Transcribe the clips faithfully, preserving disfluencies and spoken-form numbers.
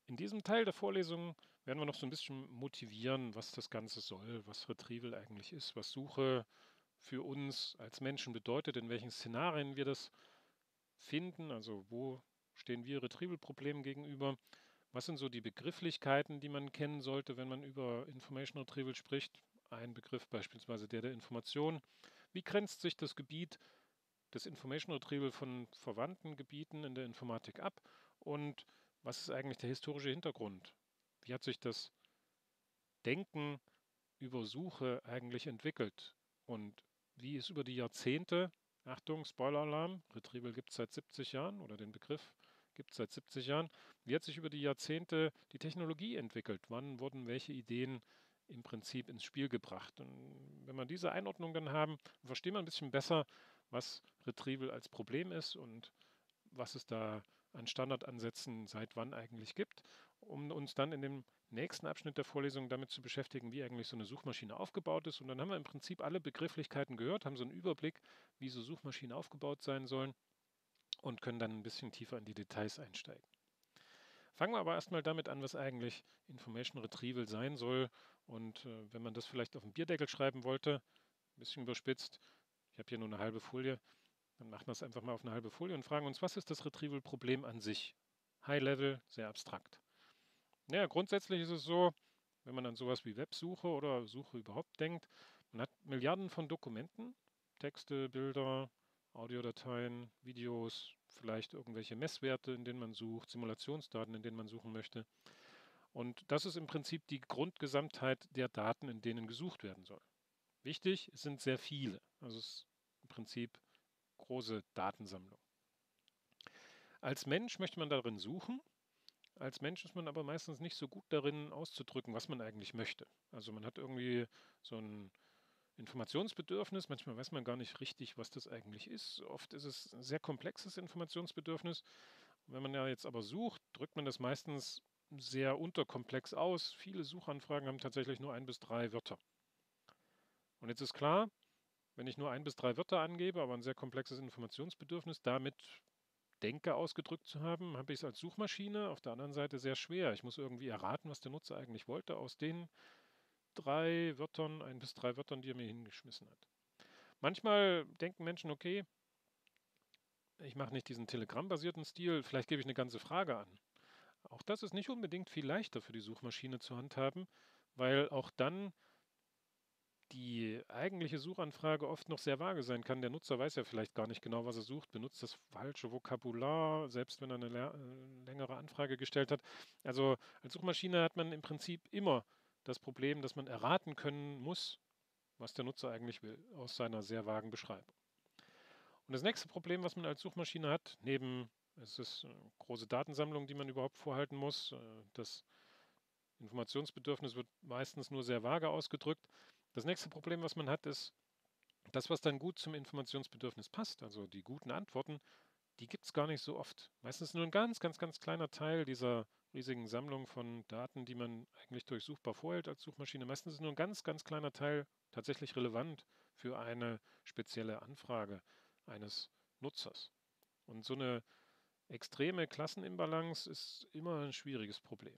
In diesem Teil der Vorlesung werden wir noch so ein bisschen motivieren, was das Ganze soll, was Retrieval eigentlich ist, was Suche für uns als Menschen bedeutet, in welchen Szenarien wir das finden, also wo stehen wir Retrieval-Problemen gegenüber, was sind so die Begrifflichkeiten, die man kennen sollte, wenn man über Information Retrieval spricht. Ein Begriff beispielsweise der der Information. Wie grenzt sich das Gebiet des Information Retrieval von verwandten Gebieten in der Informatik ab? Und was ist eigentlich der historische Hintergrund? Wie hat sich das Denken über Suche eigentlich entwickelt? Und wie ist über die Jahrzehnte, Achtung, Spoiler-Alarm, Retrieval gibt es seit siebzig Jahren oder den Begriff gibt es seit siebzig Jahren, wie hat sich über die Jahrzehnte die Technologie entwickelt? Wann wurden welche Ideen im Prinzip ins Spiel gebracht? Und wenn wir diese Einordnung dann haben, verstehen wir ein bisschen besser, was Retrieval als Problem ist und was es da an Standardansätzen seit wann eigentlich gibt, um uns dann in dem nächsten Abschnitt der Vorlesung damit zu beschäftigen, wie eigentlich so eine Suchmaschine aufgebaut ist. Und dann haben wir im Prinzip alle Begrifflichkeiten gehört, haben so einen Überblick, wie so Suchmaschinen aufgebaut sein sollen und können dann ein bisschen tiefer in die Details einsteigen. Fangen wir aber erstmal damit an, was eigentlich Information Retrieval sein soll. Und äh, wenn man das vielleicht auf den Bierdeckel schreiben wollte, ein bisschen überspitzt, ich habe hier nur eine halbe Folie, dann machen wir es einfach mal auf eine halbe Folie und fragen uns, was ist das Retrieval-Problem an sich? High Level, sehr abstrakt. Naja, grundsätzlich ist es so, wenn man an sowas wie Websuche oder Suche überhaupt denkt, man hat Milliarden von Dokumenten, Texte, Bilder, Audiodateien, Videos, vielleicht irgendwelche Messwerte, in denen man sucht, Simulationsdaten, in denen man suchen möchte. Und das ist im Prinzip die Grundgesamtheit der Daten, in denen gesucht werden soll. Wichtig, es sind sehr viele. Also es ist im Prinzip große Datensammlung. Als Mensch möchte man darin suchen. Als Mensch ist man aber meistens nicht so gut darin auszudrücken, was man eigentlich möchte. Also man hat irgendwie so ein Informationsbedürfnis. Manchmal weiß man gar nicht richtig, was das eigentlich ist. Oft ist es ein sehr komplexes Informationsbedürfnis. Und wenn man ja jetzt aber sucht, drückt man das meistens sehr unterkomplex aus. Viele Suchanfragen haben tatsächlich nur ein bis drei Wörter. Und jetzt ist klar, wenn ich nur ein bis drei Wörter angebe, aber ein sehr komplexes Informationsbedürfnis damit denke, ausgedrückt zu haben, habe ich es als Suchmaschine auf der anderen Seite sehr schwer. Ich muss irgendwie erraten, was der Nutzer eigentlich wollte aus den drei Wörtern, ein bis drei Wörtern, die er mir hingeschmissen hat. Manchmal denken Menschen, okay, ich mache nicht diesen Telegram-basierten Stil, vielleicht gebe ich eine ganze Frage an. Auch das ist nicht unbedingt viel leichter für die Suchmaschine zu handhaben, weil auch dann die eigentliche Suchanfrage oft noch sehr vage sein kann. Der Nutzer weiß ja vielleicht gar nicht genau, was er sucht, benutzt das falsche Vokabular, selbst wenn er eine äh, längere Anfrage gestellt hat. Also als Suchmaschine hat man im Prinzip immer das Problem, dass man erraten können muss, was der Nutzer eigentlich will, aus seiner sehr vagen Beschreibung. Und das nächste Problem, was man als Suchmaschine hat, neben es ist eine große Datensammlung, die man überhaupt vorhalten muss, äh, das Informationsbedürfnis wird meistens nur sehr vage ausgedrückt. Das nächste Problem, was man hat, ist, das, was dann gut zum Informationsbedürfnis passt, also die guten Antworten, die gibt es gar nicht so oft. Meistens nur ein ganz, ganz, ganz kleiner Teil dieser riesigen Sammlung von Daten, die man eigentlich durchsuchbar vorhält als Suchmaschine. Meistens ist nur ein ganz, ganz kleiner Teil tatsächlich relevant für eine spezielle Anfrage eines Nutzers. Und so eine extreme Klassenimbalance ist immer ein schwieriges Problem.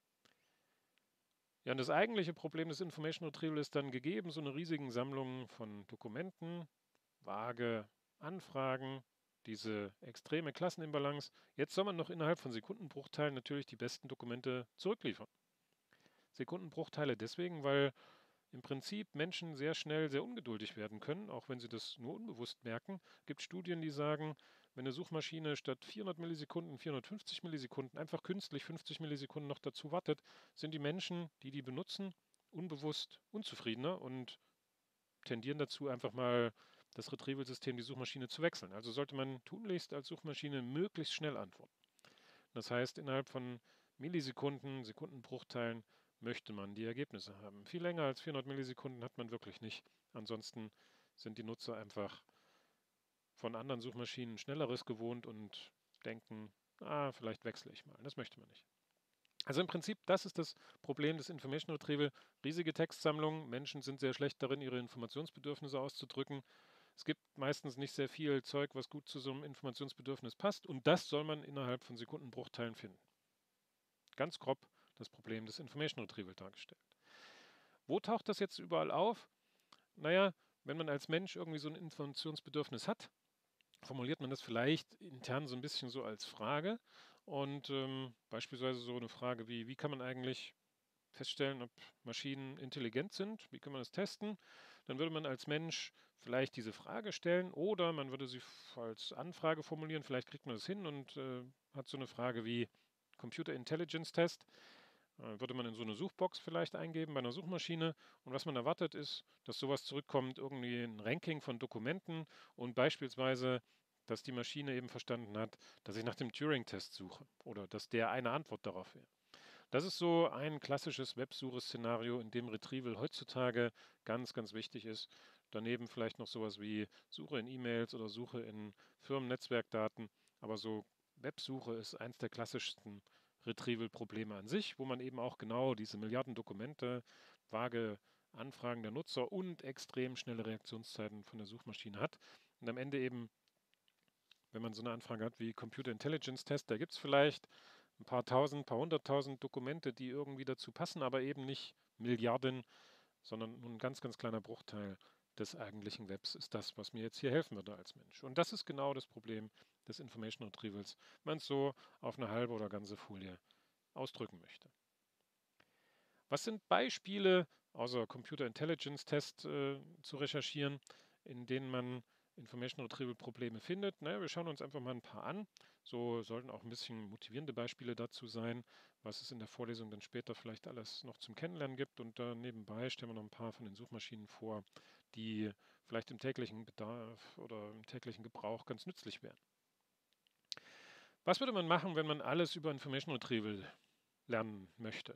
Ja, und das eigentliche Problem des Information Retrieval ist dann gegeben, so eine riesigen Sammlung von Dokumenten, vage Anfragen, diese extreme Klassenimbalance. Jetzt soll man noch innerhalb von Sekundenbruchteilen natürlich die besten Dokumente zurückliefern. Sekundenbruchteile deswegen, weil im Prinzip Menschen sehr schnell sehr ungeduldig werden können, auch wenn sie das nur unbewusst merken. Es gibt Studien, die sagen, wenn eine Suchmaschine statt vierhundert Millisekunden vierhundertfünfzig Millisekunden einfach künstlich fünfzig Millisekunden noch dazu wartet, sind die Menschen, die die benutzen, unbewusst unzufriedener und tendieren dazu, einfach mal das Retrieval-System, die Suchmaschine zu wechseln. Also sollte man tunlichst als Suchmaschine möglichst schnell antworten. Das heißt, innerhalb von Millisekunden, Sekundenbruchteilen möchte man die Ergebnisse haben. Viel länger als vierhundert Millisekunden hat man wirklich nicht. Ansonsten sind die Nutzer einfach von anderen Suchmaschinen Schnelleres gewohnt und denken, ah, vielleicht wechsle ich mal. Das möchte man nicht. Also im Prinzip, das ist das Problem des Information Retrieval. Riesige Textsammlungen. Menschen sind sehr schlecht darin, ihre Informationsbedürfnisse auszudrücken. Es gibt meistens nicht sehr viel Zeug, was gut zu so einem Informationsbedürfnis passt. Und das soll man innerhalb von Sekundenbruchteilen finden. ganz grob das Problem des Information Retrieval dargestellt. Wo taucht das jetzt überall auf? Naja, wenn man als Mensch irgendwie so ein Informationsbedürfnis hat, formuliert man das vielleicht intern so ein bisschen so als Frage und ähm, beispielsweise so eine Frage wie, wie kann man eigentlich feststellen, ob Maschinen intelligent sind, wie kann man das testen? Dann würde man als Mensch vielleicht diese Frage stellen oder man würde sie als Anfrage formulieren, vielleicht kriegt man das hin und äh, hat so eine Frage wie Computer Intelligence Test. Äh, würde man in so eine Suchbox vielleicht eingeben bei einer Suchmaschine und was man erwartet ist, dass sowas zurückkommt, irgendwie ein Ranking von Dokumenten und beispielsweise, dass die Maschine eben verstanden hat, dass ich nach dem Turing-Test suche oder dass der eine Antwort darauf wäre. Das ist so ein klassisches Websuche-Szenario, in dem Retrieval heutzutage ganz, ganz wichtig ist. Daneben vielleicht noch sowas wie Suche in E-Mails oder Suche in Firmennetzwerkdaten. Aber so Websuche ist eins der klassischsten Retrieval-Probleme an sich, wo man eben auch genau diese Milliarden Dokumente, vage Anfragen der Nutzer und extrem schnelle Reaktionszeiten von der Suchmaschine hat. Und am Ende eben, wenn man so eine Anfrage hat wie Computer Intelligence Test, da gibt es vielleicht ein paar tausend, paar hunderttausend Dokumente, die irgendwie dazu passen, aber eben nicht Milliarden, sondern nur ein ganz, ganz kleiner Bruchteil des eigentlichen Webs ist das, was mir jetzt hier helfen würde als Mensch. Und das ist genau das Problem des Information Retrievals, wenn man es so auf eine halbe oder ganze Folie ausdrücken möchte. Was sind Beispiele, außer Computer Intelligence Test äh, zu recherchieren, in denen man Information Retrieval Probleme findet? Naja, wir schauen uns einfach mal ein paar an. So sollten auch ein bisschen motivierende Beispiele dazu sein, was es in der Vorlesung dann später vielleicht alles noch zum Kennenlernen gibt. Und da nebenbei stellen wir noch ein paar von den Suchmaschinen vor, die vielleicht im täglichen Bedarf oder im täglichen Gebrauch ganz nützlich wären. Was würde man machen, wenn man alles über Information Retrieval lernen möchte?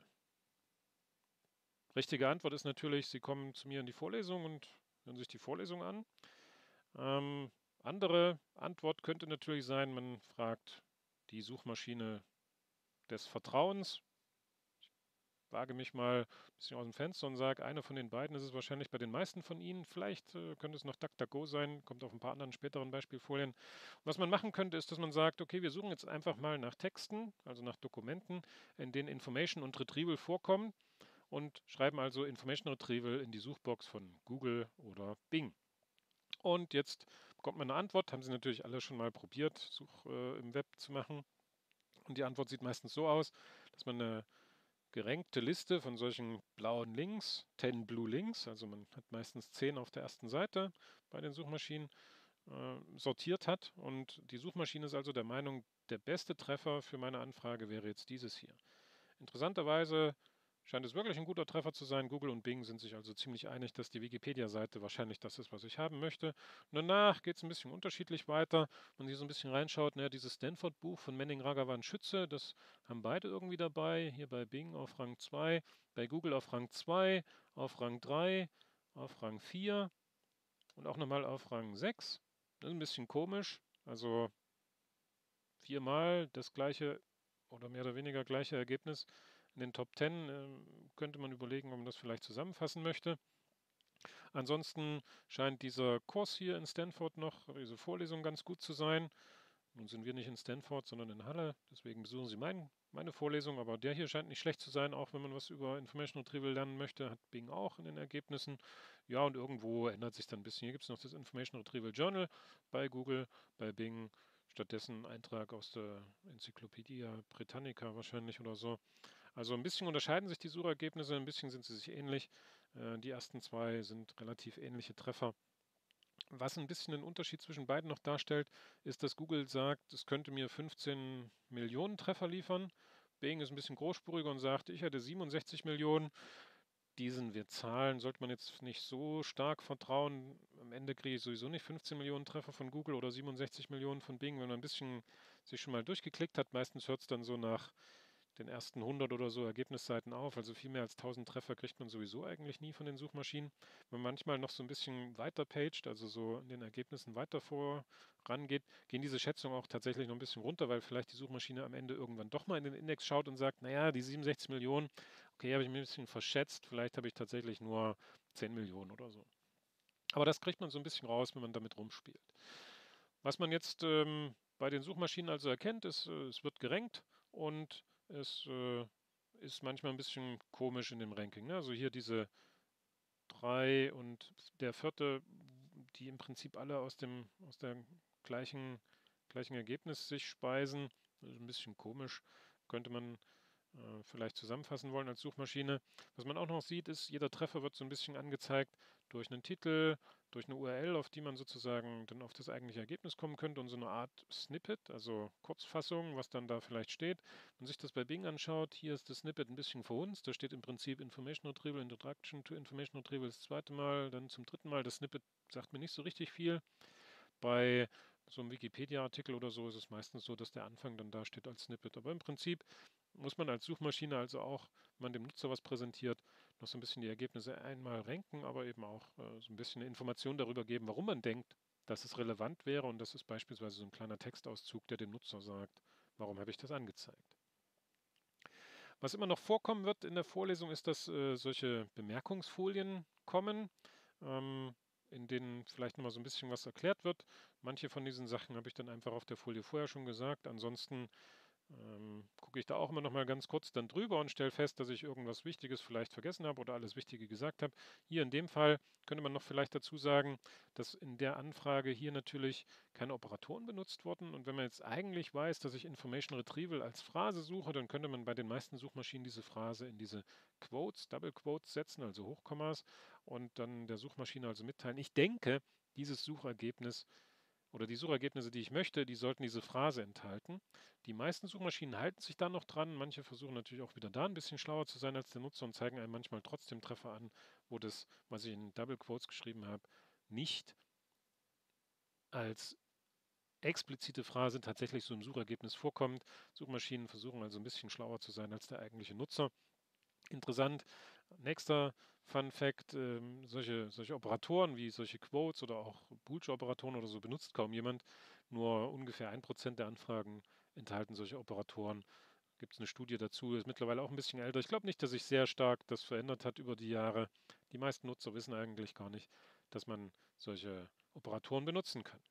Richtige Antwort ist natürlich, Sie kommen zu mir in die Vorlesung und hören sich die Vorlesung an. Ähm, andere Antwort könnte natürlich sein, man fragt die Suchmaschine des Vertrauens. Ich wage mich mal ein bisschen aus dem Fenster und sage, eine von den beiden ist es wahrscheinlich bei den meisten von Ihnen. Vielleicht äh, könnte es noch DuckDuckGo sein, kommt auf ein paar anderen späteren Beispielfolien. Und was man machen könnte, ist, dass man sagt, okay, wir suchen jetzt einfach mal nach Texten, also nach Dokumenten, in denen Information und Retrieval vorkommen und schreiben also Information Retrieval in die Suchbox von Google oder Bing. Und jetzt bekommt man eine Antwort, haben Sie natürlich alle schon mal probiert, Such äh, im Web zu machen. Und die Antwort sieht meistens so aus, dass man eine gerankte Liste von solchen blauen Links, zehn Blue Links, also man hat meistens zehn auf der ersten Seite bei den Suchmaschinen, äh, sortiert hat. Und die Suchmaschine ist also der Meinung, der beste Treffer für meine Anfrage wäre jetzt dieses hier. Interessanterweise scheint es wirklich ein guter Treffer zu sein. Google und Bing sind sich also ziemlich einig, dass die Wikipedia-Seite wahrscheinlich das ist, was ich haben möchte. Und danach geht es ein bisschen unterschiedlich weiter. Wenn man hier so ein bisschen reinschaut, naja, dieses Stanford-Buch von Manning Ragavan Schütze, das haben beide irgendwie dabei. Hier bei Bing auf Rang zwei, bei Google auf Rang zwei, auf Rang drei, auf Rang vier und auch nochmal auf Rang sechs. Das ist ein bisschen komisch. Also viermal das gleiche oder mehr oder weniger gleiche Ergebnis in den Top zehn, äh, könnte man überlegen, ob man das vielleicht zusammenfassen möchte. Ansonsten scheint dieser Kurs hier in Stanford noch, diese Vorlesung ganz gut zu sein. Nun sind wir nicht in Stanford, sondern in Halle, deswegen besuchen Sie mein, meine Vorlesung, aber der hier scheint nicht schlecht zu sein, auch wenn man was über Information Retrieval lernen möchte, hat Bing auch in den Ergebnissen. Ja, und irgendwo ändert sich dann ein bisschen. Hier gibt es noch das Information Retrieval Journal bei Google, bei Bing. Stattdessen ein Eintrag aus der Enzyklopädie Britannica wahrscheinlich oder so. Also ein bisschen unterscheiden sich die Suchergebnisse, ein bisschen sind sie sich ähnlich. Äh, die ersten zwei sind relativ ähnliche Treffer. Was ein bisschen den Unterschied zwischen beiden noch darstellt, ist, dass Google sagt, es könnte mir fünfzehn Millionen Treffer liefern. Bing ist ein bisschen großspuriger und sagt, ich hätte siebenundsechzig Millionen. Diesen wir Zahlen sollte man jetzt nicht so stark vertrauen. Am Ende kriege ich sowieso nicht fünfzehn Millionen Treffer von Google oder siebenundsechzig Millionen von Bing, wenn man ein bisschen sich schon mal durchgeklickt hat. Meistens hört es dann so nach den ersten hundert oder so Ergebnisseiten auf. Also viel mehr als tausend Treffer kriegt man sowieso eigentlich nie von den Suchmaschinen. Wenn man manchmal noch so ein bisschen weiter paged, also so in den Ergebnissen weiter vorangeht, gehen diese Schätzungen auch tatsächlich noch ein bisschen runter, weil vielleicht die Suchmaschine am Ende irgendwann doch mal in den Index schaut und sagt, naja, die siebenundsechzig Millionen, okay, habe ich mir ein bisschen verschätzt, vielleicht habe ich tatsächlich nur zehn Millionen oder so. Aber das kriegt man so ein bisschen raus, wenn man damit rumspielt. Was man jetzt ähm, bei den Suchmaschinen also erkennt, ist, äh, es wird gerankt und es äh, ist manchmal ein bisschen komisch in dem Ranking, ne? Also hier diese drei und der vierte, die im Prinzip alle aus dem aus der gleichen, gleichen Ergebnis sich speisen. Das ist ein bisschen komisch. Könnte man äh, vielleicht zusammenfassen wollen als Suchmaschine. Was man auch noch sieht, ist, jeder Treffer wird so ein bisschen angezeigt durch einen Titel, durch eine U R L, auf die man sozusagen dann auf das eigentliche Ergebnis kommen könnte und so eine Art Snippet, also Kurzfassung, was dann da vielleicht steht. Wenn man sich das bei Bing anschaut, hier ist das Snippet ein bisschen verhunzt. Da steht im Prinzip Information Retrieval, Introduction to Information Retrieval das zweite Mal, dann zum dritten Mal. Das Snippet sagt mir nicht so richtig viel. Bei so einem Wikipedia-Artikel oder so ist es meistens so, dass der Anfang dann da steht als Snippet. Aber im Prinzip muss man als Suchmaschine also auch, wenn man dem Nutzer was präsentiert, noch so ein bisschen die Ergebnisse einmal ranken, aber eben auch äh, so ein bisschen eine Information darüber geben, warum man denkt, dass es relevant wäre. Und das ist beispielsweise so ein kleiner Textauszug, der dem Nutzer sagt, warum habe ich das angezeigt. Was immer noch vorkommen wird in der Vorlesung, ist, dass äh, solche Bemerkungsfolien kommen, ähm, in denen vielleicht nochmal so ein bisschen was erklärt wird. Manche von diesen Sachen habe ich dann einfach auf der Folie vorher schon gesagt. Ansonsten ähm, gucke ich da auch immer noch mal ganz kurz dann drüber und stelle fest, dass ich irgendwas Wichtiges vielleicht vergessen habe oder alles Wichtige gesagt habe. Hier in dem Fall könnte man noch vielleicht dazu sagen, dass in der Anfrage hier natürlich keine Operatoren benutzt wurden. Und wenn man jetzt eigentlich weiß, dass ich Information Retrieval als Phrase suche, dann könnte man bei den meisten Suchmaschinen diese Phrase in diese Quotes, Double Quotes setzen, also Hochkommas, und dann der Suchmaschine also mitteilen. Ich denke, dieses Suchergebnis oder die Suchergebnisse, die ich möchte, die sollten diese Phrase enthalten. Die meisten Suchmaschinen halten sich da noch dran. Manche versuchen natürlich auch wieder da ein bisschen schlauer zu sein als der Nutzer und zeigen einem manchmal trotzdem Treffer an, wo das, was ich in Double Quotes geschrieben habe, nicht als explizite Phrase tatsächlich so im Suchergebnis vorkommt. Suchmaschinen versuchen also ein bisschen schlauer zu sein als der eigentliche Nutzer. Interessant. Nächster Fun Fact, ähm, solche, solche Operatoren wie solche Quotes oder auch Boolsche Operatoren oder so benutzt kaum jemand. Nur ungefähr ein Prozent der Anfragen enthalten solche Operatoren. Gibt es eine Studie dazu, ist mittlerweile auch ein bisschen älter. Ich glaube nicht, dass sich sehr stark das verändert hat über die Jahre. Die meisten Nutzer wissen eigentlich gar nicht, dass man solche Operatoren benutzen kann.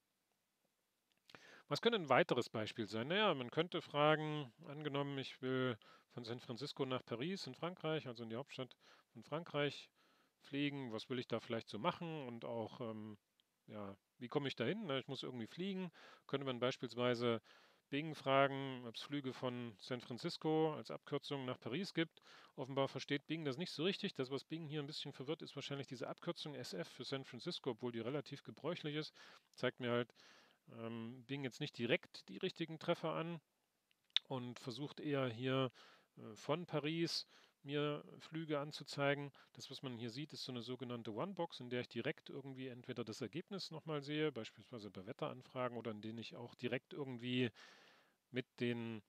Was könnte ein weiteres Beispiel sein? Naja, man könnte fragen, angenommen, ich will von San Francisco nach Paris in Frankreich, also in die Hauptstadt von Frankreich, fliegen. Was will ich da vielleicht so machen? Und auch, ähm, ja, wie komme ich da hin? Na, ich muss irgendwie fliegen. Könnte man beispielsweise Bing fragen, ob es Flüge von San Francisco als Abkürzung nach Paris gibt. Offenbar versteht Bing das nicht so richtig. Das, was Bing hier ein bisschen verwirrt, ist wahrscheinlich diese Abkürzung S F für San Francisco, obwohl die relativ gebräuchlich ist. Zeigt mir halt, ähm, Bing jetzt nicht direkt die richtigen Treffer an und versucht eher hier äh, von Paris mir Flüge anzuzeigen. Das, was man hier sieht, ist so eine sogenannte One-Box, in der ich direkt irgendwie entweder das Ergebnis nochmal sehe, beispielsweise bei Wetteranfragen, oder in denen ich auch direkt irgendwie mit den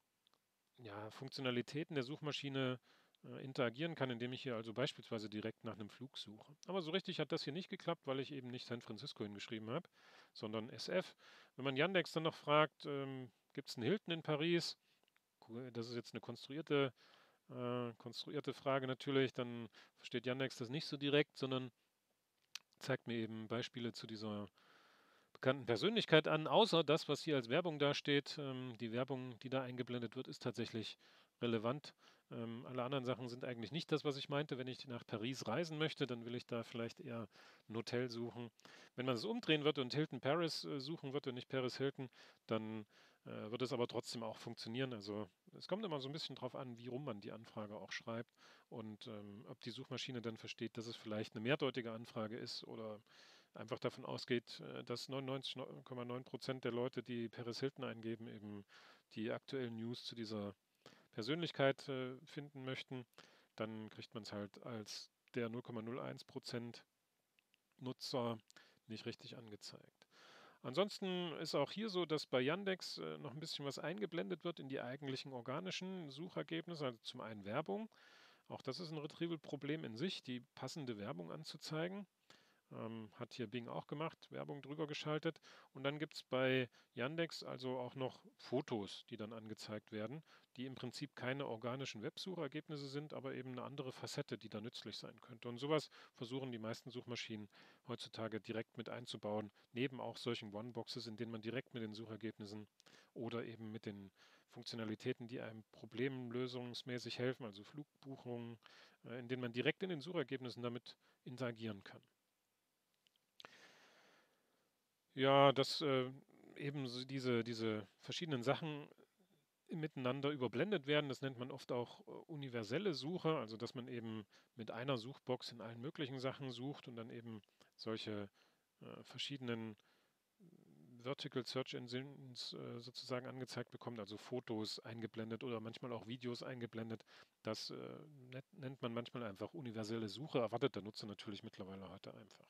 ja, Funktionalitäten der Suchmaschine äh, interagieren kann, indem ich hier also beispielsweise direkt nach einem Flug suche. Aber so richtig hat das hier nicht geklappt, weil ich eben nicht San Francisco hingeschrieben habe, sondern S F. Wenn man Yandex dann noch fragt, ähm, gibt es einen Hilton in Paris? Das ist jetzt eine konstruierte, äh, konstruierte Frage natürlich, dann versteht Yandex das nicht so direkt, sondern zeigt mir eben Beispiele zu dieser bekannten Persönlichkeit an, außer das, was hier als Werbung dasteht. Ähm, die Werbung, die da eingeblendet wird, ist tatsächlich relevant. Ähm, alle anderen Sachen sind eigentlich nicht das, was ich meinte. Wenn ich nach Paris reisen möchte, dann will ich da vielleicht eher ein Hotel suchen. Wenn man es umdrehen würde und Hilton Paris äh, suchen würde und nicht Paris Hilton, dann äh, wird es aber trotzdem auch funktionieren. Also es kommt immer so ein bisschen drauf an, wie rum man die Anfrage auch schreibt und ähm, ob die Suchmaschine dann versteht, dass es vielleicht eine mehrdeutige Anfrage ist oder einfach davon ausgeht, äh, dass neunundneunzig Komma neun Prozent der Leute, die Paris Hilton eingeben, eben die aktuellen News zu dieser Persönlichkeit äh, finden möchten, dann kriegt man es halt als der null Komma null eins Prozent Nutzer nicht richtig angezeigt. Ansonsten ist auch hier so, dass bei Yandex äh, noch ein bisschen was eingeblendet wird in die eigentlichen organischen Suchergebnisse, also zum einen Werbung. Auch das ist ein Retrieval-Problem in sich, die passende Werbung anzuzeigen. Ähm, hat hier Bing auch gemacht, Werbung drüber geschaltet. Und dann gibt es bei Yandex also auch noch Fotos, die dann angezeigt werden, die im Prinzip keine organischen Websuchergebnisse sind, aber eben eine andere Facette, die da nützlich sein könnte. Und sowas versuchen die meisten Suchmaschinen heutzutage direkt mit einzubauen, neben auch solchen One-Boxes, in denen man direkt mit den Suchergebnissen oder eben mit den Funktionalitäten, die einem problemlösungsmäßig helfen, also Flugbuchungen, äh, in denen man direkt in den Suchergebnissen damit interagieren kann. Ja, dass äh, eben so diese, diese verschiedenen Sachen miteinander überblendet werden, das nennt man oft auch äh, universelle Suche, also dass man eben mit einer Suchbox in allen möglichen Sachen sucht und dann eben solche äh, verschiedenen Vertical Search Engines äh, sozusagen angezeigt bekommt, also Fotos eingeblendet oder manchmal auch Videos eingeblendet. Das äh, nennt, nennt man manchmal einfach universelle Suche, erwartet der Nutzer natürlich mittlerweile heute einfach.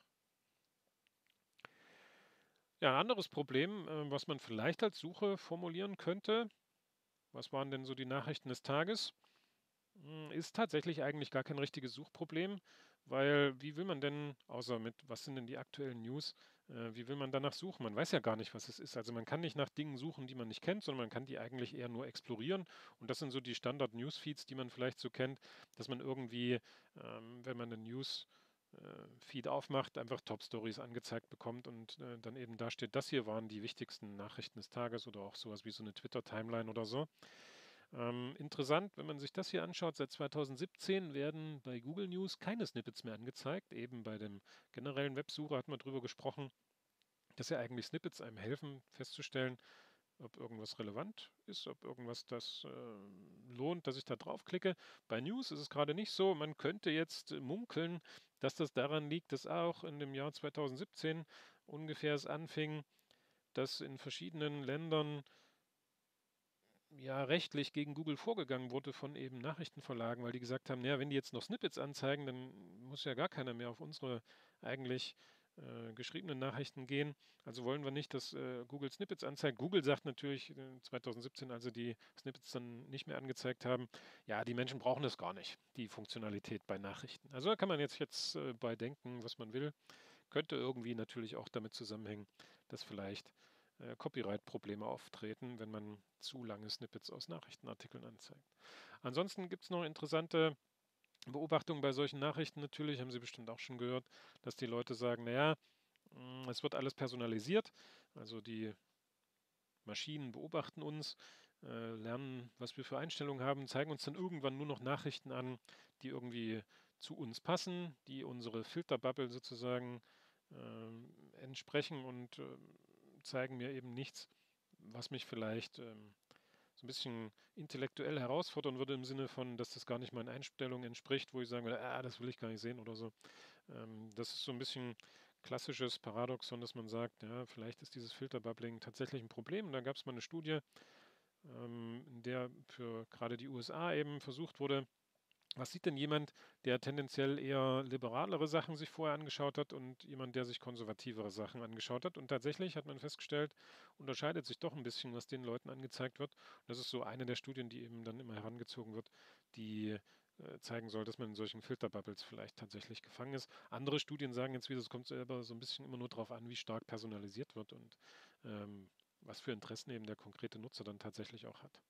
Ja, ein anderes Problem, äh, was man vielleicht als Suche formulieren könnte, was waren denn so die Nachrichten des Tages, Hm, ist tatsächlich eigentlich gar kein richtiges Suchproblem, weil wie will man denn, außer mit, was sind denn die aktuellen News, äh, wie will man danach suchen? Man weiß ja gar nicht, was es ist. Also man kann nicht nach Dingen suchen, die man nicht kennt, sondern man kann die eigentlich eher nur explorieren. Und das sind so die Standard-Newsfeeds, die man vielleicht so kennt, dass man irgendwie, ähm, wenn man einen News Feed aufmacht, einfach Top-Stories angezeigt bekommt und äh, dann eben da steht, das hier waren die wichtigsten Nachrichten des Tages oder auch sowas wie so eine Twitter-Timeline oder so. Ähm, interessant, wenn man sich das hier anschaut, seit zweitausendsiebzehn werden bei Google News keine Snippets mehr angezeigt. Eben bei dem generellen Websucher hat man darüber gesprochen, dass ja eigentlich Snippets einem helfen, festzustellen, ob irgendwas relevant ist, ob irgendwas das äh, lohnt, dass ich da draufklicke. Bei News ist es gerade nicht so. Man könnte jetzt munkeln, dass das daran liegt, dass auch in dem Jahr zweitausendsiebzehn ungefähr es anfing, dass in verschiedenen Ländern ja rechtlich gegen Google vorgegangen wurde von eben Nachrichtenverlagen, weil die gesagt haben, naja, wenn die jetzt noch Snippets anzeigen, dann muss ja gar keiner mehr auf unsere eigentlich äh, geschriebenen Nachrichten gehen. Also wollen wir nicht, dass äh, Google Snippets anzeigt. Google sagt natürlich äh, zweitausendsiebzehn, als sie die Snippets dann nicht mehr angezeigt haben, ja, die Menschen brauchen das gar nicht, die Funktionalität bei Nachrichten. Also da kann man jetzt, jetzt äh, bei denken, was man will. Könnte irgendwie natürlich auch damit zusammenhängen, dass vielleicht äh, Copyright-Probleme auftreten, wenn man zu lange Snippets aus Nachrichtenartikeln anzeigt. Ansonsten gibt es noch interessante Beobachtungen bei solchen Nachrichten natürlich, haben Sie bestimmt auch schon gehört, dass die Leute sagen, naja, mh, es wird alles personalisiert, also die Maschinen beobachten uns, äh, lernen, was wir für Einstellungen haben, zeigen uns dann irgendwann nur noch Nachrichten an, die irgendwie zu uns passen, die unsere Filterbubble sozusagen äh, entsprechen und äh, zeigen mir eben nichts, was mich vielleicht ähm, so ein bisschen intellektuell herausfordern würde im Sinne von, dass das gar nicht meinen Einstellungen entspricht, wo ich sagen würde, ah, das will ich gar nicht sehen oder so. Ähm, das ist so ein bisschen klassisches Paradoxon, dass man sagt, ja, vielleicht ist dieses Filterbubbling tatsächlich ein Problem. Und da gab es mal eine Studie, ähm, in der für gerade die U S A eben versucht wurde, was sieht denn jemand, der tendenziell eher liberalere Sachen sich vorher angeschaut hat und jemand, der sich konservativere Sachen angeschaut hat? Und tatsächlich hat man festgestellt, unterscheidet sich doch ein bisschen, was den Leuten angezeigt wird. Und das ist so eine der Studien, die eben dann immer herangezogen wird, die äh, zeigen soll, dass man in solchen Filterbubbles vielleicht tatsächlich gefangen ist. Andere Studien sagen jetzt wieder, es kommt selber so ein bisschen immer nur darauf an, wie stark personalisiert wird und ähm, was für Interessen eben der konkrete Nutzer dann tatsächlich auch hat.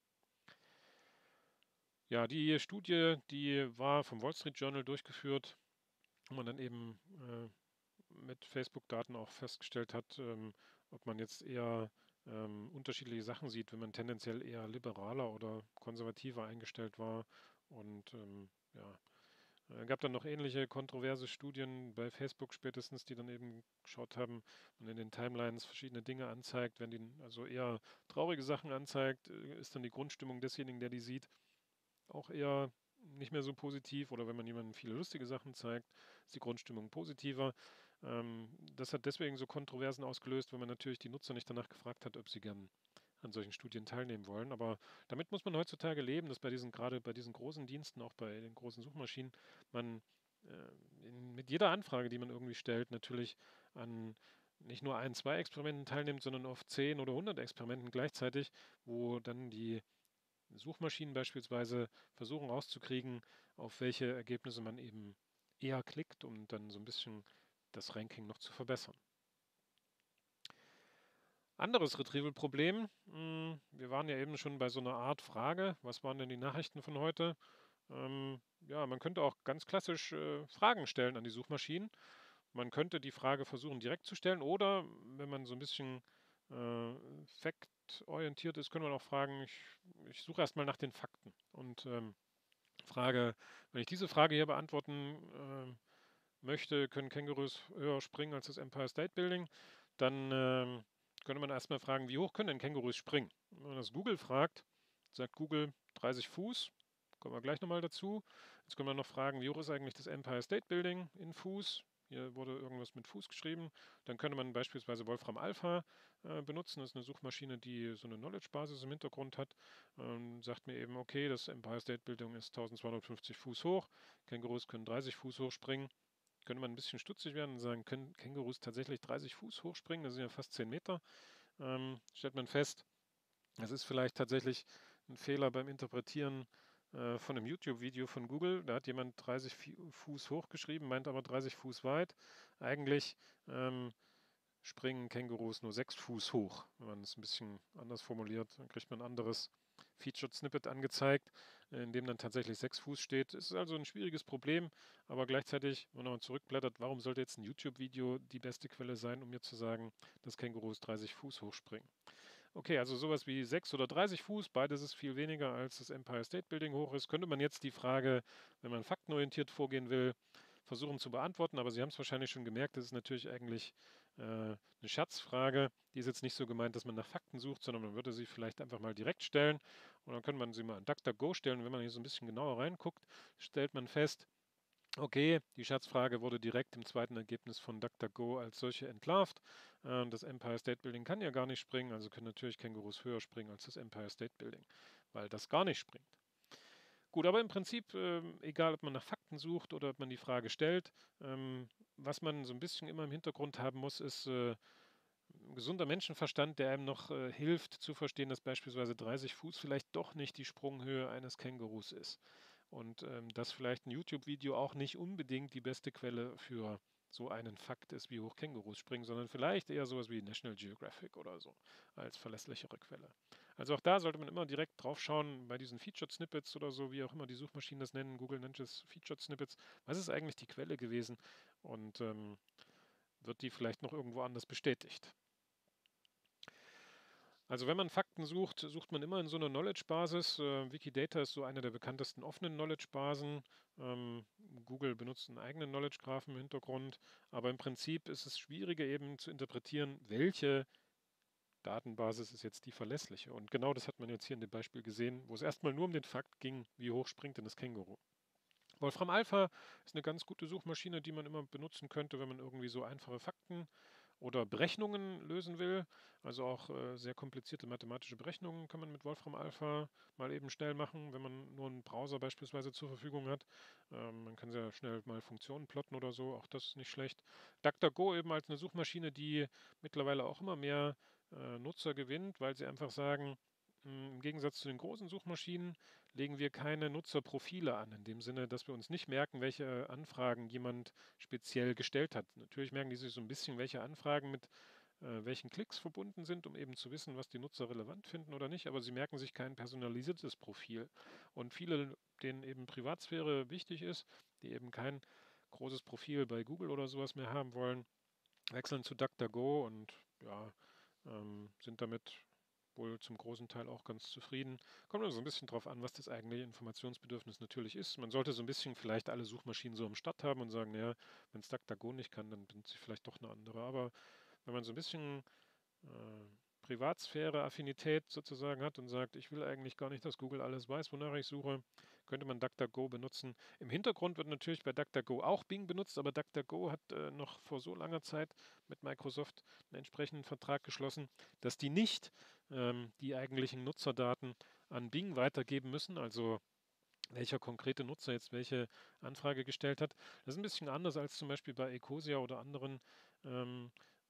Ja, die Studie, die war vom Wall Street Journal durchgeführt, wo man dann eben äh, mit Facebook-Daten auch festgestellt hat, ähm, ob man jetzt eher ähm, unterschiedliche Sachen sieht, wenn man tendenziell eher liberaler oder konservativer eingestellt war. Und ähm, ja, es gab dann noch ähnliche kontroverse Studien bei Facebook spätestens, die dann eben geschaut haben und in den Timelines verschiedene Dinge anzeigt. Wenn die also eher traurige Sachen anzeigt, äh, ist dann die Grundstimmung desjenigen, der die sieht, auch eher nicht mehr so positiv oder wenn man jemandem viele lustige Sachen zeigt, ist die Grundstimmung positiver. Ähm, das hat deswegen so Kontroversen ausgelöst, weil man natürlich die Nutzer nicht danach gefragt hat, ob sie gern an solchen Studien teilnehmen wollen. Aber damit muss man heutzutage leben, dass bei diesen, gerade bei diesen großen Diensten, auch bei den großen Suchmaschinen, man äh, in, mit jeder Anfrage, die man irgendwie stellt, natürlich an nicht nur ein, zwei Experimenten teilnimmt, sondern auf zehn oder hundert Experimenten gleichzeitig, wo dann die Suchmaschinen beispielsweise versuchen rauszukriegen, auf welche Ergebnisse man eben eher klickt, um dann so ein bisschen das Ranking noch zu verbessern. Anderes Retrieval-Problem, mh, wir waren ja eben schon bei so einer Art Frage, was waren denn die Nachrichten von heute? Ähm, ja, man könnte auch ganz klassisch äh, Fragen stellen an die Suchmaschinen. Man könnte die Frage versuchen direkt zu stellen oder, wenn man so ein bisschen äh, faktorientiert ist, könnte man auch fragen, ich, ich suche erstmal nach den Fakten und ähm, frage, wenn ich diese Frage hier beantworten ähm, möchte, können Kängurus höher springen als das Empire State Building, dann ähm, könnte man erstmal fragen, wie hoch können denn Kängurus springen? Wenn man das Google fragt, sagt Google dreißig Fuß, kommen wir gleich nochmal dazu. Jetzt können wir noch fragen, wie hoch ist eigentlich das Empire State Building in Fuß? Hier wurde irgendwas mit Fuß geschrieben. Dann könnte man beispielsweise Wolfram Alpha äh, benutzen. Das ist eine Suchmaschine, die so eine Knowledge-Basis im Hintergrund hat. Ähm, sagt mir eben, okay, das Empire State Building ist eintausendzweihundertfünfzig Fuß hoch. Kängurus können dreißig Fuß hoch springen. Könnte man ein bisschen stutzig werden und sagen, können Kängurus tatsächlich dreißig Fuß hochspringen? Das sind ja fast zehn Meter. Ähm, stellt man fest, das ist vielleicht tatsächlich ein Fehler beim Interpretieren äh, von einem YouTube-Video von Google. Da hat jemand dreißig Fuß hochgeschrieben, meint aber dreißig Fuß weit. Eigentlich ähm, springen Kängurus nur sechs Fuß hoch. Wenn man es ein bisschen anders formuliert, dann kriegt man ein anderes Featured Snippet angezeigt, in dem dann tatsächlich sechs Fuß steht. Es ist also ein schwieriges Problem, aber gleichzeitig, wenn man zurückblättert, warum sollte jetzt ein YouTube-Video die beste Quelle sein, um mir zu sagen, dass Kängurus dreißig Fuß hochspringen? Okay, also sowas wie sechs oder dreißig Fuß, beides ist viel weniger als das Empire State Building hoch ist. Könnte man jetzt die Frage, wenn man faktenorientiert vorgehen will, versuchen zu beantworten, aber Sie haben es wahrscheinlich schon gemerkt, das ist natürlich eigentlich äh, eine Scherzfrage. Die ist jetzt nicht so gemeint, dass man nach Fakten sucht, sondern man würde sie vielleicht einfach mal direkt stellen und dann könnte man sie mal an DuckDuckGo stellen. Und wenn man hier so ein bisschen genauer reinguckt, stellt man fest, okay, die Scherzfrage wurde direkt im zweiten Ergebnis von DuckDuckGo als solche entlarvt. Ähm, das Empire State Building kann ja gar nicht springen, also können natürlich Kängurus höher springen als das Empire State Building, weil das gar nicht springt. Gut, aber im Prinzip, ähm, egal ob man nach Fakten sucht oder ob man die Frage stellt, ähm, was man so ein bisschen immer im Hintergrund haben muss, ist äh, ein gesunder Menschenverstand, der einem noch äh, hilft zu verstehen, dass beispielsweise dreißig Fuß vielleicht doch nicht die Sprunghöhe eines Kängurus ist. Und ähm, dass vielleicht ein YouTube-Video auch nicht unbedingt die beste Quelle für so einen Fakt ist, wie hoch Kängurus springen, sondern vielleicht eher sowas wie National Geographic oder so als verlässlichere Quelle. Also auch da sollte man immer direkt drauf schauen, bei diesen Featured Snippets oder so, wie auch immer die Suchmaschinen das nennen, Google nennt es Featured Snippets, was ist eigentlich die Quelle gewesen und ähm, wird die vielleicht noch irgendwo anders bestätigt? Also wenn man Fakten sucht, sucht man immer in so einer Knowledge-Basis. Äh, Wikidata ist so eine der bekanntesten offenen Knowledge-Basen. Ähm, Google benutzt einen eigenen Knowledge-Graphen im Hintergrund. Aber im Prinzip ist es schwieriger eben zu interpretieren, welche Datenbasis ist jetzt die verlässliche. Und genau das hat man jetzt hier in dem Beispiel gesehen, wo es erstmal nur um den Fakt ging, wie hoch springt denn das Känguru. Wolfram Alpha ist eine ganz gute Suchmaschine, die man immer benutzen könnte, wenn man irgendwie so einfache Fakten oder Berechnungen lösen will. Also auch äh, sehr komplizierte mathematische Berechnungen kann man mit Wolfram Alpha mal eben schnell machen, wenn man nur einen Browser beispielsweise zur Verfügung hat. Ähm, man kann sehr schnell mal Funktionen plotten oder so, auch das ist nicht schlecht. DuckDuckGo eben als eine Suchmaschine, die mittlerweile auch immer mehr äh, Nutzer gewinnt, weil sie einfach sagen, mh, im Gegensatz zu den großen Suchmaschinen legen wir keine Nutzerprofile an, in dem Sinne, dass wir uns nicht merken, welche Anfragen jemand speziell gestellt hat. Natürlich merken die sich so ein bisschen, welche Anfragen mit äh, welchen Klicks verbunden sind, um eben zu wissen, was die Nutzer relevant finden oder nicht, aber sie merken sich kein personalisiertes Profil. Und viele, denen eben Privatsphäre wichtig ist, die eben kein großes Profil bei Google oder sowas mehr haben wollen, wechseln zu DuckDuckGo und ja, ähm, sind damit wohl zum großen Teil auch ganz zufrieden. Kommt also ein bisschen drauf an, was das eigentliche Informationsbedürfnis natürlich ist. Man sollte so ein bisschen vielleicht alle Suchmaschinen so im Start haben und sagen, naja, wenn es DuckDuckGo nicht kann, dann benutze ich vielleicht doch eine andere. Aber wenn man so ein bisschen äh, Privatsphäre, Affinität sozusagen hat und sagt, ich will eigentlich gar nicht, dass Google alles weiß, wonach ich suche, könnte man DuckDuckGo benutzen. Im Hintergrund wird natürlich bei DuckDuckGo auch Bing benutzt, aber DuckDuckGo hat äh, noch vor so langer Zeit mit Microsoft einen entsprechenden Vertrag geschlossen, dass die nicht ähm, die eigentlichen Nutzerdaten an Bing weitergeben müssen, also welcher konkrete Nutzer jetzt welche Anfrage gestellt hat. Das ist ein bisschen anders als zum Beispiel bei Ecosia oder anderen ähm,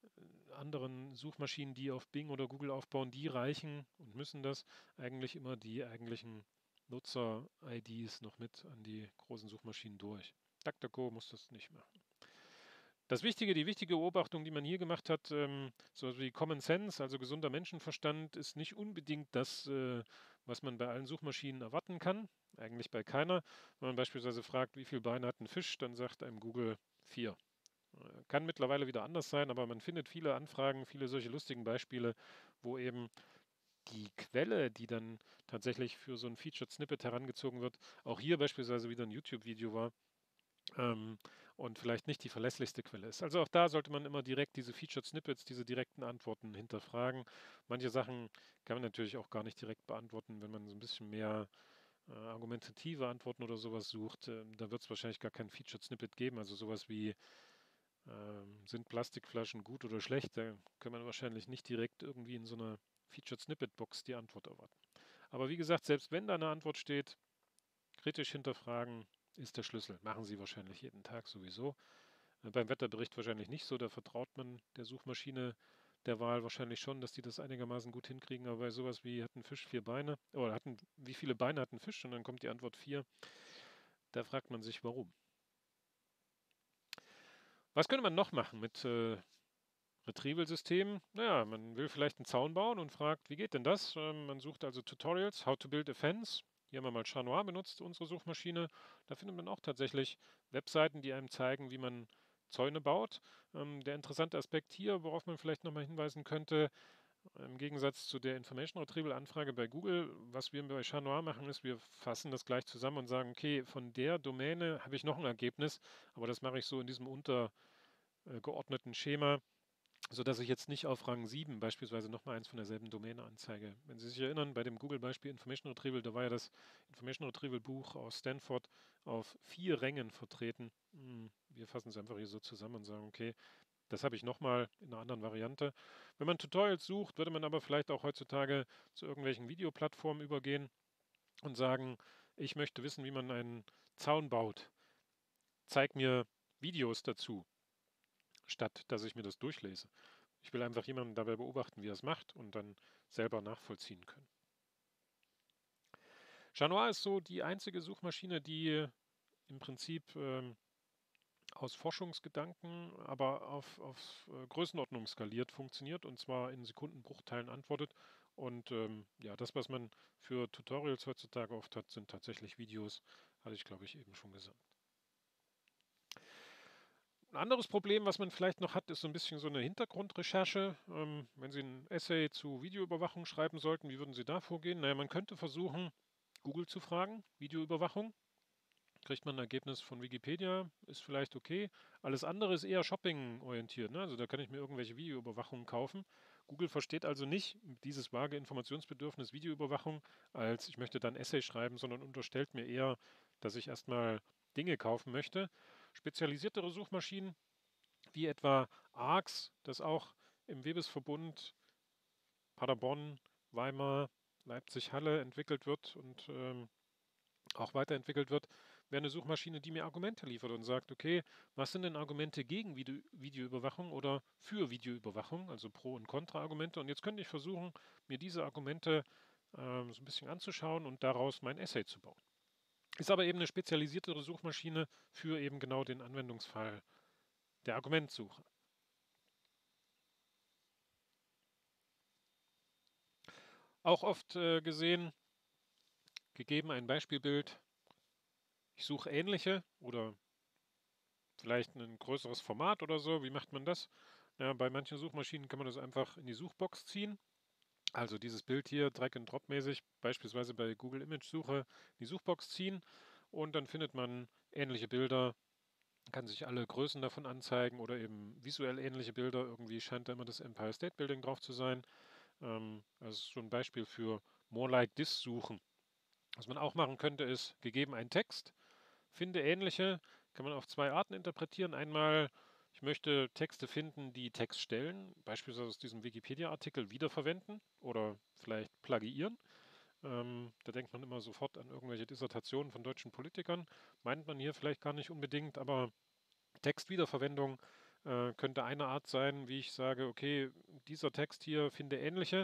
anderen Suchmaschinen, die auf Bing oder Google aufbauen, die reichen und müssen das eigentlich immer die eigentlichen Nutzer-I Ds noch mit an die großen Suchmaschinen durch. DuckDuckGo muss das nicht machen. Das Wichtige, die wichtige Beobachtung, die man hier gemacht hat, ähm, so wie Common Sense, also gesunder Menschenverstand, ist nicht unbedingt das, äh, was man bei allen Suchmaschinen erwarten kann. Eigentlich bei keiner. Wenn man beispielsweise fragt, wie viele Beine hat ein Fisch, dann sagt einem Google vier. Äh, Kann mittlerweile wieder anders sein, aber man findet viele Anfragen, viele solche lustigen Beispiele, wo eben die Quelle, die dann tatsächlich für so ein Featured Snippet herangezogen wird, auch hier beispielsweise wieder ein YouTube-Video war, ähm, und vielleicht nicht die verlässlichste Quelle ist. Also auch da sollte man immer direkt diese Featured Snippets, diese direkten Antworten hinterfragen. Manche Sachen kann man natürlich auch gar nicht direkt beantworten, wenn man so ein bisschen mehr äh, argumentative Antworten oder sowas sucht. Äh, da wird es wahrscheinlich gar kein Featured Snippet geben. Also sowas wie, ähm, sind Plastikflaschen gut oder schlecht? Da kann man wahrscheinlich nicht direkt irgendwie in so einer Featured Snippet Box die Antwort erwarten. Aber wie gesagt, selbst wenn da eine Antwort steht, kritisch hinterfragen ist der Schlüssel. Machen Sie wahrscheinlich jeden Tag sowieso. Äh, Beim Wetterbericht wahrscheinlich nicht so, da vertraut man der Suchmaschine der Wahl wahrscheinlich schon, dass die das einigermaßen gut hinkriegen, aber bei sowas wie hat ein Fisch vier Beine oder hatten, wie viele Beine hat ein Fisch und dann kommt die Antwort vier, da fragt man sich warum. Was könnte man noch machen mit äh, Retrieval-Systemen? Naja, man will vielleicht einen Zaun bauen und fragt, wie geht denn das? Ähm, man sucht also Tutorials, how to build a fence. Hier haben wir mal Chat Noir benutzt, unsere Suchmaschine. Da findet man auch tatsächlich Webseiten, die einem zeigen, wie man Zäune baut. Ähm, der interessante Aspekt hier, worauf man vielleicht nochmal hinweisen könnte, im Gegensatz zu der Information Retrieval Anfrage bei Google, was wir bei Chat Noir machen, ist, wir fassen das gleich zusammen und sagen, okay, von der Domäne habe ich noch ein Ergebnis, aber das mache ich so in diesem untergeordneten Schema, sodass ich jetzt nicht auf Rang sieben beispielsweise nochmal eins von derselben Domäne anzeige. Wenn Sie sich erinnern, bei dem Google-Beispiel Information Retrieval, da war ja das Information Retrieval-Buch aus Stanford auf vier Rängen vertreten. Hm, Wir fassen es einfach hier so zusammen und sagen, okay, das habe ich nochmal in einer anderen Variante. Wenn man Tutorials sucht, würde man aber vielleicht auch heutzutage zu irgendwelchen Videoplattformen übergehen und sagen, ich möchte wissen, wie man einen Zaun baut. Zeig mir Videos dazu, statt dass ich mir das durchlese. Ich will einfach jemanden dabei beobachten, wie er es macht und dann selber nachvollziehen können. Chat Noir ist so die einzige Suchmaschine, die im Prinzip ähm, aus Forschungsgedanken, aber auf, auf äh, Größenordnung skaliert funktioniert und zwar in Sekundenbruchteilen antwortet. Und ähm, ja, das, was man für Tutorials heutzutage oft hat, sind tatsächlich Videos, hatte ich glaube ich eben schon gesagt. Ein anderes Problem, was man vielleicht noch hat, ist so ein bisschen so eine Hintergrundrecherche. Ähm, wenn Sie ein Essay zu Videoüberwachung schreiben sollten, wie würden Sie da vorgehen? Naja, man könnte versuchen, Google zu fragen, Videoüberwachung. Kriegt man ein Ergebnis von Wikipedia, ist vielleicht okay. Alles andere ist eher Shopping-orientiert. Ne? Also da kann ich mir irgendwelche Videoüberwachungen kaufen. Google versteht also nicht dieses vage Informationsbedürfnis Videoüberwachung als ich möchte dann Essay schreiben, sondern unterstellt mir eher, dass ich erstmal Dinge kaufen möchte. Spezialisiertere Suchmaschinen wie etwa Arx, das auch im Webes-Verbund Paderborn, Weimar, Leipzig, Halle entwickelt wird und ähm, auch weiterentwickelt wird, wäre eine Suchmaschine, die mir Argumente liefert und sagt, okay, was sind denn Argumente gegen Video Videoüberwachung oder für Videoüberwachung, also Pro- und Kontra-Argumente. Und jetzt könnte ich versuchen, mir diese Argumente ähm, so ein bisschen anzuschauen und daraus mein Essay zu bauen. Ist aber eben eine spezialisiertere Suchmaschine für eben genau den Anwendungsfall der Argumentsuche. Auch oft äh, gesehen, gegeben ein Beispielbild, ich suche ähnliche oder vielleicht ein größeres Format oder so. Wie macht man das? Ja, bei manchen Suchmaschinen kann man das einfach in die Suchbox ziehen. Also dieses Bild hier Drag-and-Drop-mäßig, beispielsweise bei Google Image Suche, in die Suchbox ziehen und dann findet man ähnliche Bilder, kann sich alle Größen davon anzeigen oder eben visuell ähnliche Bilder. Irgendwie scheint da immer das Empire State Building drauf zu sein. Ähm, also so ein Beispiel für More Like This suchen. Was man auch machen könnte, ist, gegeben ein Text, finde ähnliche, kann man auf zwei Arten interpretieren. Einmal, ich möchte Texte finden, die Textstellen, beispielsweise aus diesem Wikipedia-Artikel, wiederverwenden oder vielleicht plagiieren. Ähm, da denkt man immer sofort an irgendwelche Dissertationen von deutschen Politikern. Meint man hier vielleicht gar nicht unbedingt, aber Textwiederverwendung äh, könnte eine Art sein, wie ich sage, okay, dieser Text hier finde ähnliche.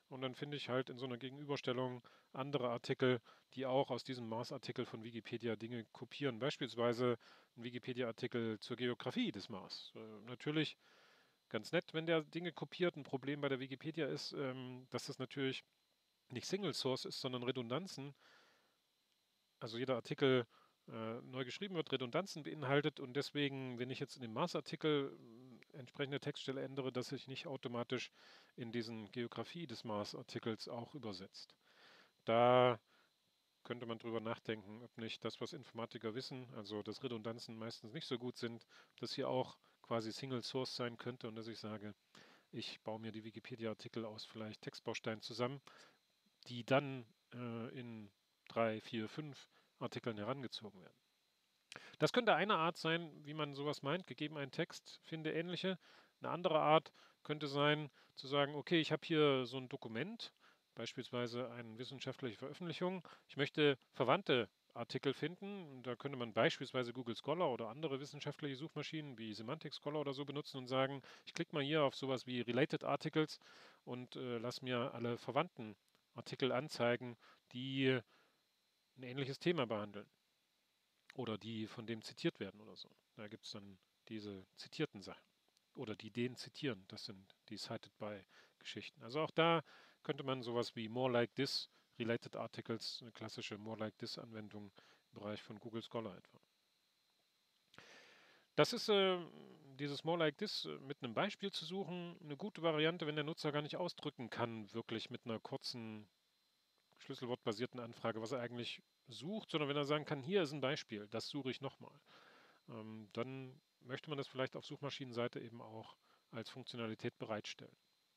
und dann finde ich halt in so einer Gegenüberstellung andere Artikel, die auch aus diesem Mars-Artikel von Wikipedia Dinge kopieren. Beispielsweise ein Wikipedia-Artikel zur Geografie des Mars. Äh, natürlich ganz nett, wenn der Dinge kopiert. Ein Problem bei der Wikipedia ist, ähm, dass das natürlich nicht Single Source ist, sondern Redundanzen. Also jeder Artikel äh, neu geschrieben wird, Redundanzen beinhaltet und deswegen, wenn ich jetzt in dem Mars-Artikel äh, entsprechende Textstelle ändere, dass sich nicht automatisch in diesen Geografie des Mars-Artikels auch übersetzt. Da könnte man drüber nachdenken, ob nicht das, was Informatiker wissen, also dass Redundanzen meistens nicht so gut sind, dass hier auch quasi Single Source sein könnte und dass ich sage, ich baue mir die Wikipedia-Artikel aus vielleicht Textbausteinen zusammen, die dann äh, in drei, vier, fünf Artikeln herangezogen werden. Das könnte eine Art sein, wie man sowas meint, gegeben einen Text, finde ähnliche. Eine andere Art könnte sein, zu sagen, okay, ich habe hier so ein Dokument, beispielsweise eine wissenschaftliche Veröffentlichung. Ich möchte verwandte Artikel finden. Da könnte man beispielsweise Google Scholar oder andere wissenschaftliche Suchmaschinen wie Semantic Scholar oder so benutzen und sagen, ich klicke mal hier auf sowas wie Related Articles und äh, lass mir alle verwandten Artikel anzeigen, die ein ähnliches Thema behandeln oder die von dem zitiert werden oder so. Da gibt es dann diese zitierten Sachen oder die den zitieren. Das sind die Cited by Geschichten. Also auch da könnte man sowas wie More Like This, Related Articles, eine klassische More Like This Anwendung im Bereich von Google Scholar etwa. Das ist äh, dieses More Like This äh, mit einem Beispiel zu suchen, eine gute Variante, wenn der Nutzer gar nicht ausdrücken kann, wirklich mit einer kurzen schlüsselwortbasierten Anfrage, was er eigentlich sucht, sondern wenn er sagen kann, hier ist ein Beispiel, das suche ich nochmal. Ähm, dann möchte man das vielleicht auf Suchmaschinenseite eben auch als Funktionalität bereitstellen.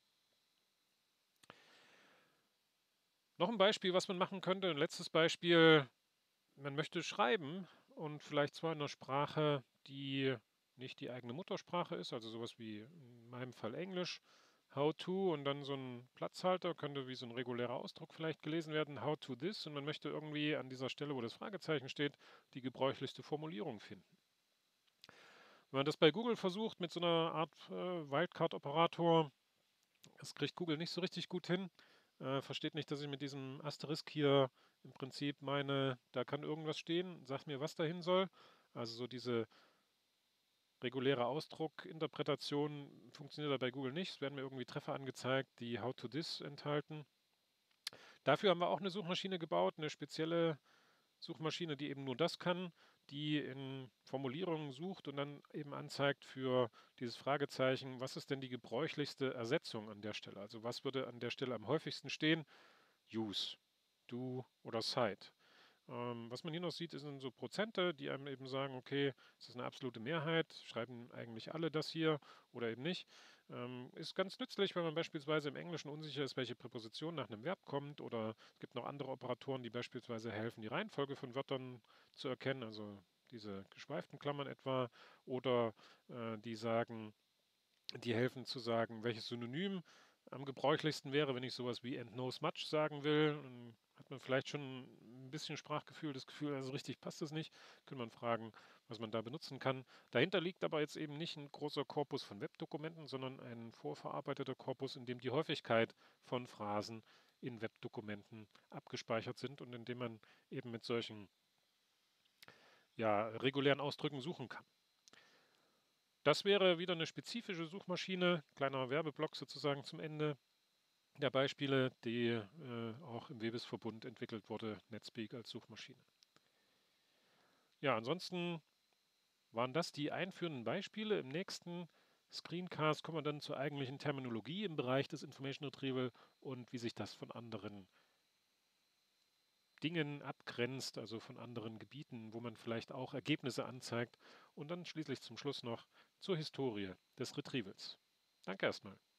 Noch ein Beispiel, was man machen könnte, ein letztes Beispiel, man möchte schreiben und vielleicht zwar in einer Sprache, die nicht die eigene Muttersprache ist, also sowas wie in meinem Fall Englisch, how to und dann so ein Platzhalter, könnte wie so ein regulärer Ausdruck vielleicht gelesen werden, how to this und man möchte irgendwie an dieser Stelle, wo das Fragezeichen steht, die gebräuchlichste Formulierung finden. Wenn man das bei Google versucht mit so einer Art äh, Wildcard-Operator, das kriegt Google nicht so richtig gut hin. Äh, versteht nicht, dass ich mit diesem Asterisk hier im Prinzip meine, da kann irgendwas stehen, sag mir, was dahin soll. Also so diese reguläre Ausdruck-Interpretation funktioniert da bei Google nicht. Es werden mir irgendwie Treffer angezeigt, die How to This enthalten. Dafür haben wir auch eine Suchmaschine gebaut, eine spezielle Suchmaschine, die eben nur das kann, die in Formulierungen sucht und dann eben anzeigt für dieses Fragezeichen, was ist denn die gebräuchlichste Ersetzung an der Stelle? Also was würde an der Stelle am häufigsten stehen? Use, do oder cite. Ähm, was man hier noch sieht, sind so Prozente, die einem eben sagen, okay, ist das eine absolute Mehrheit? Schreiben eigentlich alle das hier oder eben nicht? Ähm, ist ganz nützlich, wenn man beispielsweise im Englischen unsicher ist, welche Präposition nach einem Verb kommt, oder es gibt noch andere Operatoren, die beispielsweise helfen, die Reihenfolge von Wörtern zu erkennen, also diese geschweiften Klammern etwa, oder äh, die sagen, die helfen zu sagen, welches Synonym am gebräuchlichsten wäre, wenn ich sowas wie and knows much sagen will. Dann hat man vielleicht schon ein bisschen Sprachgefühl, das Gefühl, also richtig passt es nicht. Könnte man fragen, was man da benutzen kann. Dahinter liegt aber jetzt eben nicht ein großer Korpus von Webdokumenten, sondern ein vorverarbeiteter Korpus, in dem die Häufigkeit von Phrasen in Webdokumenten abgespeichert sind und in dem man eben mit solchen ja, regulären Ausdrücken suchen kann. Das wäre wieder eine spezifische Suchmaschine, kleiner Werbeblock sozusagen zum Ende der Beispiele, die äh, auch im Webis-Verbund entwickelt wurde, NetSpeak als Suchmaschine. Ja, ansonsten waren das die einführenden Beispiele. Im nächsten Screencast kommen wir dann zur eigentlichen Terminologie im Bereich des Information Retrieval und wie sich das von anderen Dingen abgrenzt, also von anderen Gebieten, wo man vielleicht auch Ergebnisse anzeigt und dann schließlich zum Schluss noch zur Historie des Retrievals. Danke erstmal.